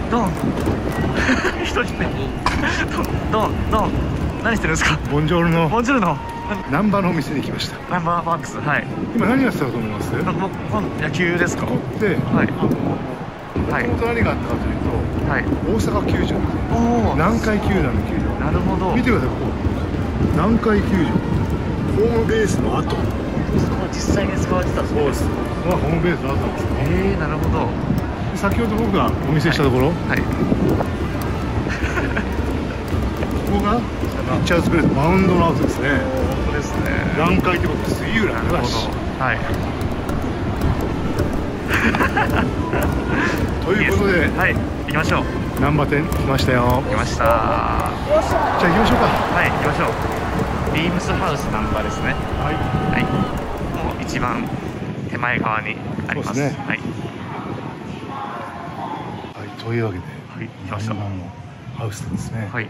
ドン一人でドン何してるんですか？ ボンジョルノ。 ボンジュールの難波のお店に来ました。 ナンバーバックス。はい。 今何やってたと思います？こ僕野球ですか？ こってはいはいもともと何があったかというと、 はい。 大阪球場、 おお。 南海球団の球場。 なるほど。 見てください、ここ南海球場、ホームベースの後。 実際に使われてたんですね。 そうです。ここがホームベースの後なんですよ。 なるほど。 で先ほど僕がお見せしたところ、 はい。 ここがピッチャーズプレート、マウンドの後ですね。 本当ですね。 南海ってことで杉浦なるほど。 正。 はい。 ということで、 はい、行きましょう。 難波店来ましたよ。 来ました。 じゃあ行きましょうか。 はい、行きましょう。ビームスハウス難波ですね。 はい。 はい。もう一番手前側にあります。 そうですね。 はい。 はい、というわけで、 はい、来ました。 難波のハウスですね。 はい。 こ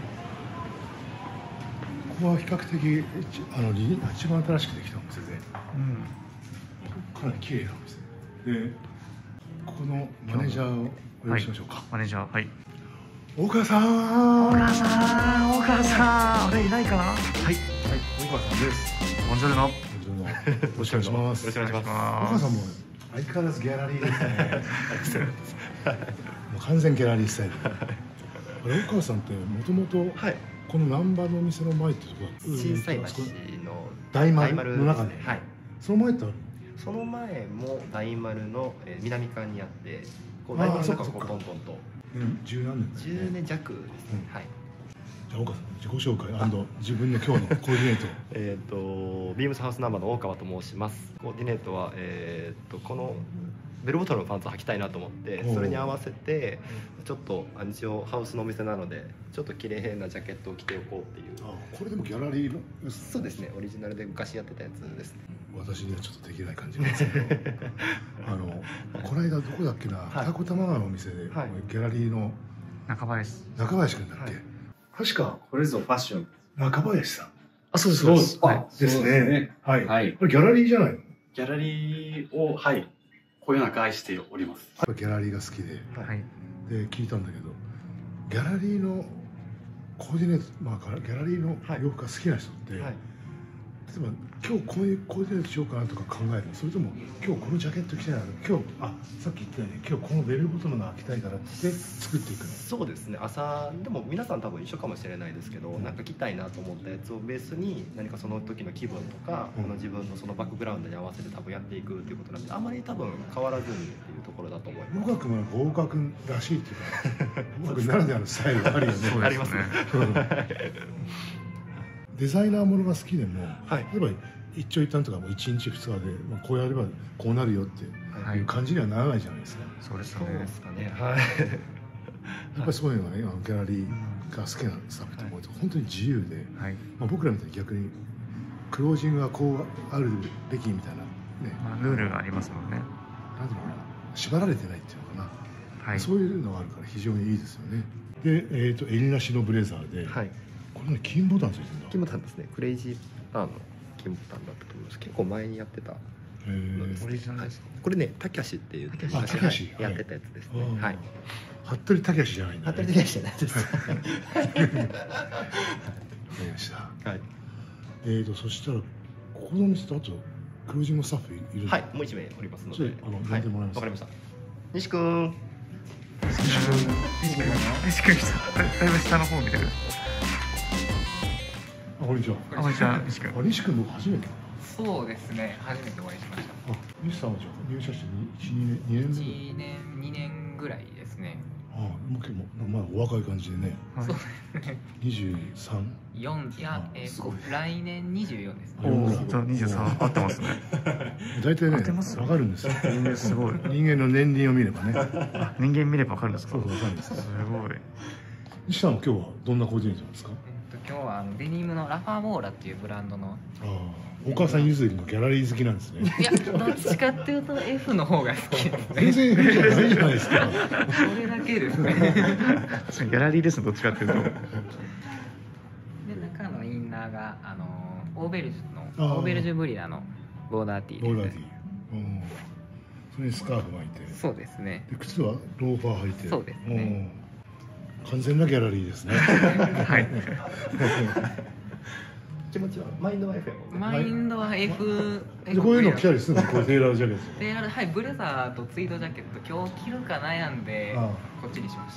こは比較的一番新しくできたお店で、かなり綺麗なお店で、ここのマネージャーをお呼びしましょうか。 はい、マネージャー、はい。 大川さん。 大川さん、あれいないかな。はい。 はい、大川さんです。 ボンジョルノ。 よろしくお願いします。 よろしくお願いします。 大川さんも相変わらずギャラリーですね。もう完全ギャラリースタイル。大川さんってもともとこの難波のお店の前ってとこだ。 心斎橋の大丸の中で。 はい。 その前ってある？ その前も大丸の南館にあって、こう大丸の中をこうトントンと。 十何年 10年弱ですね。はい。 じゃあ大川さん自己紹介&自分の今日のコーディネート。ビームスハウスナンバーの大川と申します。コーディネートはこのベルボトルのパンツを履きたいなと思って、それに合わせてちょっと一応ハウスのお店なのでちょっと綺麗なジャケットを着ておこうっていう。 これでもギャラリーの？ そうですね、オリジナルで昔やってたやつですね。 私にはちょっとできない感じなんですけどこの間どこだっけな、二子玉川のお店でギャラリーの中林君だっけ、確かこれぞファッション中林さん。 あ、そうですそうです。 ですね。はい。これギャラリーじゃないの？ ギャラリーをこよなく愛しております。 ギャラリーが好きで、で聞いたんだけど、ギャラリーのコーディネート、ギャラリーの洋服が好きな人って、例えば今日こういうコーディネートしようかなとか考える？それとも今日このジャケット着たいな、今日さっき言ったように今日このベルボトムの着たいからって作っていくの？ そうですね。朝でも皆さん多分一緒かもしれないですけど、なんか着たいなと思ったやつをベースに何かその時の気分とか、自分のそのバックグラウンドに合わせて多分やっていくっていうことなんで、あまり多分変わらずにっていうところだと思います。 大川君は大川君らしいっていうか、大川君ならではのスタイルがあるよね。 ありますね。 デザイナーものが好きでも、例えば一長一短とかも1日2日でこうやればこうなるよっていう感じにはならないじゃないですか。 そうですね。 ね。 はい。 やっぱりそういうのがね、ギャラリーが好きなスタッフと思うと本当に自由で、僕らみたいに逆にクロージングがこうあるべきみたいなね、 ルールがありますもんね。 なんていうのかな、縛られてないっていうのかな、そういうのがあるから非常にいいですよね。で、襟なしのブレザーで、これね金ボタンついてるんだ。 金ボタンですね。クレイジーパーの金ボタンだったと思います。結構前にやってたのですね。 オリジナルですか？ これね、たけしっていう昔やってたやつですね。はい。 服部武じゃないんだね。 服部武じゃないです。わかりました。 はい。 そしたらここの店とあとクルージングスタッフいる？ はい、もう一名おりますので。 呼んでもらいます。 わかりました。西君。 西君来た。だいぶ下の方見てる。 こんにちは。 こんにちは、西君。 西君僕初めて。 そうですね、初めてお会いしました。 西さんはじゃあ入社して2年 2年ぐらいですね。 もう結構まだお若い感じでね。 そうですね。 23？ 4、いや、来年24です。 おお、23合ってますね。 大体ね、わかるんですよ。 すごい。 人間の年輪を見ればね。 人間見ればわかるんですか？ そう、わかるんです。 すごい。 西さんは今日はどんなコーディネートなんですか？ 今日はデニムのラファーボーラっていうブランドの。 お母さん譲りのギャラリー好きなんですね。 いや、どっちかっていうと F の方が好きですね。 全然 F じゃないじゃないですか。 それだけですね。 ギャラリーですね、どっちかっていうと。で、 中のインナーがオーベルジュブリラのボーダーティーです。 ボーダーティー。それにスカーフ巻いて。 そうですね。 で靴はローファー履いて。 そうですね。 完全なギャラリーですね。 はい。 気持ちはマインドは F やもんね。 マインドは F。 こういうの着たりするの？これテーラージャケット。 テーラー、はい、ブレザーとツイードジャケット今日着るか悩んでこっちにしました。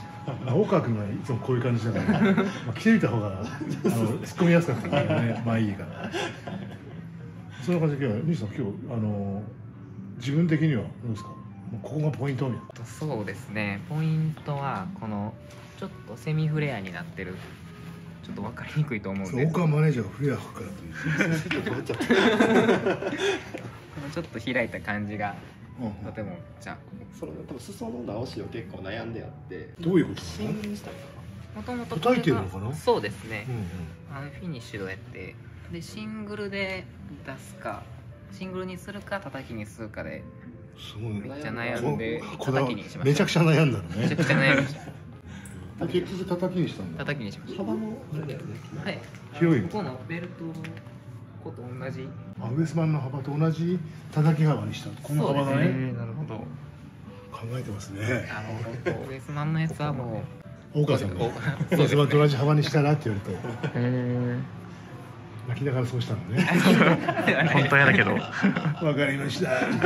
大川君がいつもこういう感じだから、着てみた方が突っ込みやすかったからね。まあいいから。そんな感じで今日西さん、今日自分的にはどうですか？ここがポイントみたいな。 そうですね。ポイントはこのちょっとセミフレアになってる。ちょっと分かりにくいと思うんで。 大川マネージャーがフレア吹くからという。 このちょっと開いた感じがとてもじゃあ。 それ多分裾の直しを結構悩んであって。 どういうこと？ シングルしたいかもともと叩いてるのかな？ そうですね。フィニッシュドやってでシングルで出すかシングルにするか叩きにするかで。 すごいめっちゃ悩んで叩きにしました。 めちゃくちゃ悩んだのね。 めちゃくちゃ悩みました。 結局叩きにしたんだ。 叩きにしました。 幅もあれだよね。 はい。 広い。 ここのベルトこと同じ。 ウエスマンの幅と同じ叩き幅にした。この幅だね。 なるほど。 考えてますね。 ウエスマンのやつはもう大川さんがウエスマンと同じ幅にしたらって言われて。泣きながらそうしたのね。 本当やだけど。 わかりました。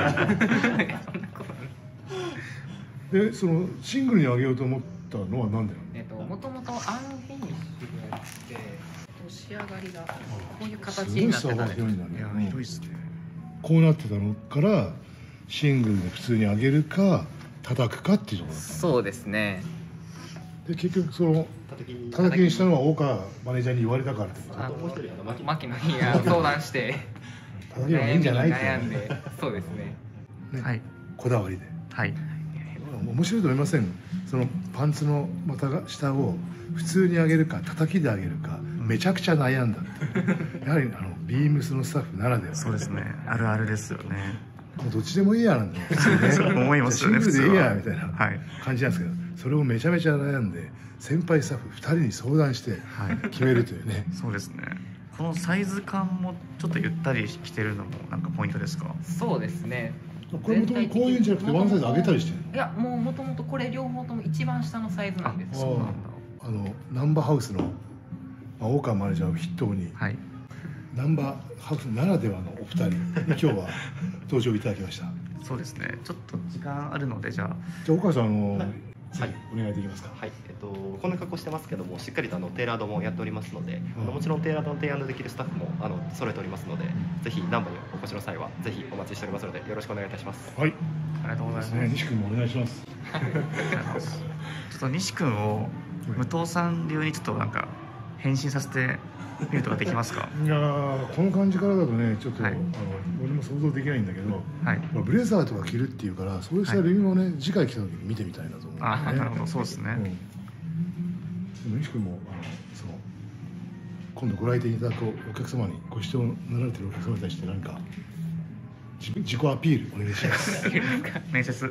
で、そのシングルに上げようと思ったのはなんでなの？ もともとアンフィニッシュでやって仕上がりがこういう形になってたんです。 広いですね。こうなってたのからシングルで普通に上げるか叩くかっていうところだった。 そうですね。 で結局その叩きにしたのは大川マネージャーに言われたからってこと。 もう一人牧野に相談して叩きもいいんじゃないって悩んで、そうですね。 はい。 こだわりで。 はい。 面白いと思いません？そのパンツの股が下を普通に上げるか叩きで上げるかめちゃくちゃ悩んだってやはりビームスのスタッフならでは。 そうですね。あるあるですよね。 もうどっちでもいいやなんて思いますよね。 シングルでいいやみたいなはい感じなんですけど、それをめちゃめちゃ悩んで先輩スタッフ2人に相談して決めるというね。 そうですね。このサイズ感もちょっとゆったりしてるのもなんかポイントですか？ そうですね。 これもともとこういうんじゃなくてワンサイズ上げたりしてるの？ いや、もともとこれ両方とも一番下のサイズなんです。 そうなんだ。 ナンバーハウスの大川マネージャーを筆頭に、 はい、 ナンバーハウスならではのお二人に今日は登場いただきました。 そうですね。ちょっと時間あるのでじゃあ大川さんはい、 お願いできますか？ はい、こんな格好してますけどもしっかりとテーラードもやっておりますので、もちろんテーラードの提案できるスタッフも揃えておりますので、ぜひナンバーにお越しの際はぜひお待ちしておりますのでよろしくお願いいたします。 はい、 ありがとうございます。 西君もお願いします。 ちょっと西君を武藤さん流にちょっとなんか変身させてみることができますか？ いやこの感じからだとねちょっと、 はい、 俺も想像できないんだけど、 はい、 ブレザーとか着るっていうからそういうスタイルをね、次回来た時に見てみたいなと思う、ね。 あ、なるほど、そうですね。 でも西君もその今度ご来店いただくお客様にご視聴なられてるお客様に対して何か自己アピールお願いします。 面接。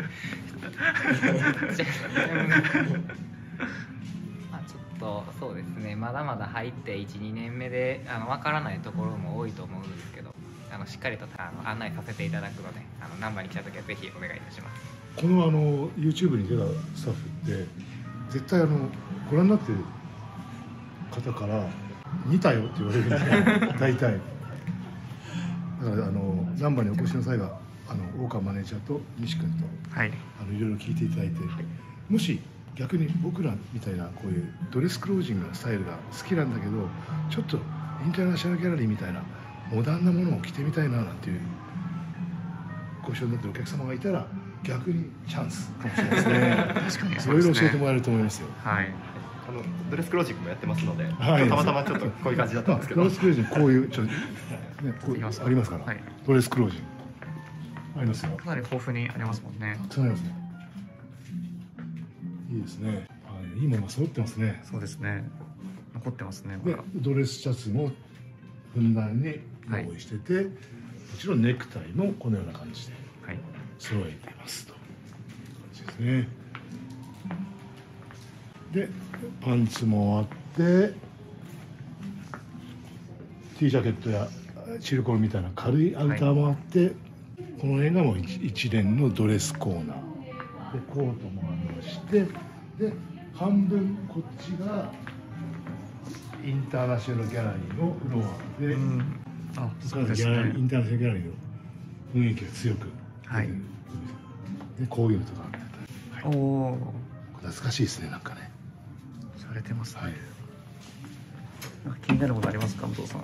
そうですね、まだまだ入って 1,2 年目で分からないところも多いと思うんですけどしっかりと案内させていただくのでナンバーに来た時はぜひお願いいたします。 このYouTube に出たスタッフって絶対ご覧になってる方から似たよって言われるんですよ大体。だからナンバーにお越しの際は大川マネージャーと西君と、 はい、 いろいろ聞いていただいて、もし逆に僕らみたいなこういうドレスクロージングのスタイルが好きなんだけどちょっとインターナショナルギャラリーみたいなモダンなものを着てみたいななんていうご承認になってるお客様がいたら逆にチャンスかもしれないですね。 確かにいろいろ教えてもらえると思いますよ。 はい、 ドレスクロージングもやってますので、 はい、 たまたまちょっとこういう感じだったんですけど、 ドレスクロージングこういうこうありますから、はい、ドレスクロージングありますよ。 かなり豊富にありますもんね。 そうですね。いいですね。いいものが揃ってますね。 そうですね。残ってますね。 でドレスシャツもふんだんに用意してて、はい、もちろんネクタイもこのような感じで揃えていますという感じですね。でパンツもあって T ジャケットやチルコンみたいな軽いアウターもあって、はい、この辺がもう一連のドレスコーナーでコートもありましてで半分こっちがインターナショナルギャラリーのフロアで、 あ、そうですね。 インターナショナルギャラリーの雰囲気が強く出てる、 はい。 でこういうのとかあって、 おお、 懐かしいですね、なんかね。 されてますね。 はい。 なんか気になるものありますか、武藤さん。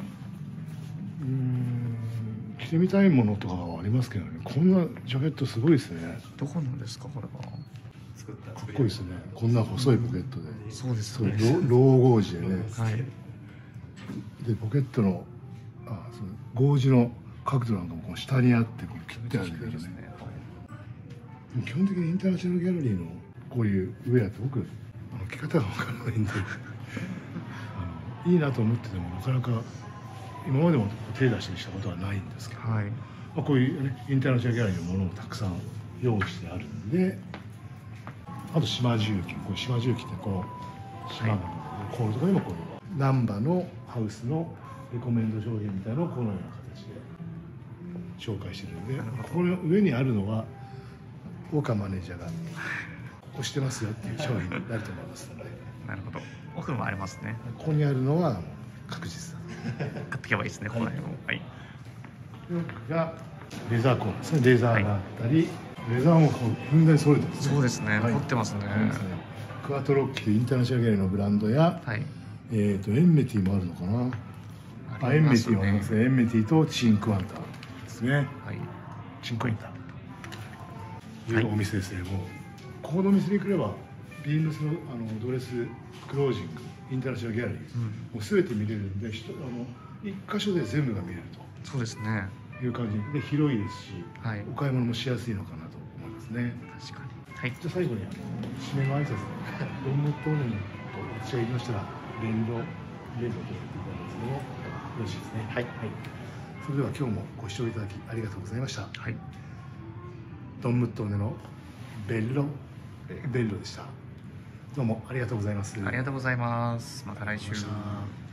着てみたいものとかはありますけどね。こんなジャケットすごいですね。 どこなんですか、これは。 かっこいいですね。こんな細いポケットで。 そうですね。 ローゴージでね。 はい。 でポケットのそのゴージの角度なんかもこの下にあってこう切ってあるんだけどね。基本的にインターナショナルギャラリーのこういうウェアって僕着方が分からないんでいいなと思っててもなかなか今までも手出したことはないんですけど、 はい。 こういう、ね、インターナショナルギャラリーのものもたくさん用意してあるんで、あと島重機、これ島重機ってこの島が、こういうところにもこういう難波のハウスのレコメンド商品みたいなのをこのような形で紹介してるんで、ここの上にあるのは岡マネージャーが押してますよっていう商品になると思いますので。 なるほど。奥もありますね。 ここにあるのは確実だ。 買っていけばいいですね、ここら辺も。はい。 奥がレザーコーンですね。レザーがあったり、レザーもこうふんだんに揃えてますね。 そうですね。 はい凝ってますね。 クワトロッキーインターナショナルギャラリーのブランドや、 はい。 エンメティもあるのかな。エンメティもありますね。エンメティとチンクワンタですね。 はい。 チンクワンタいうお店ですね。もうここのお店に来ればビームスのドレスクロージングインターナショナルギャラリー、もう全て見れるんで、一箇所で全部が見れるそうですね。 という感じで広いですし、 はい。 お買い物もしやすいのかなと思いますね。 確かに。はい。 じゃあ最後に締めの挨拶でどんなところに私が言いましたら連動と言っていただきますけどもよろしいですね。はい。それでは今日もご視聴いただきありがとうございました。 はい。 ドンムットーネのベッロでした。どうもありがとうございます。 ありがとうございます。また来週。